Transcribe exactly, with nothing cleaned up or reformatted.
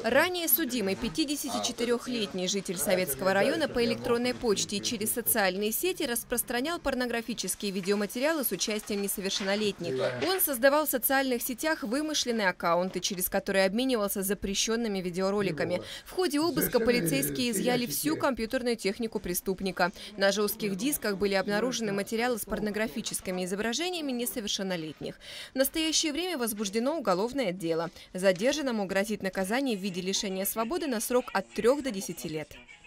Ранее судимый пятидесятичетырёхлетний житель Советского района по электронной почте и через социальные сети распространял порнографические видеоматериалы с участием несовершеннолетних. Он создавал в социальных сетях вымышленные аккаунты, через которые обменивался запрещенными видеороликами. В ходе обыска полицейские изъяли всю компьютерную технику преступника. На жестких дисках были обнаружены материалы с порнографическими изображениями несовершеннолетних. В настоящее время возбуждено уголовное дело. Задержанному грозит наказание в виде лишения свободы на срок от трёх до десяти лет.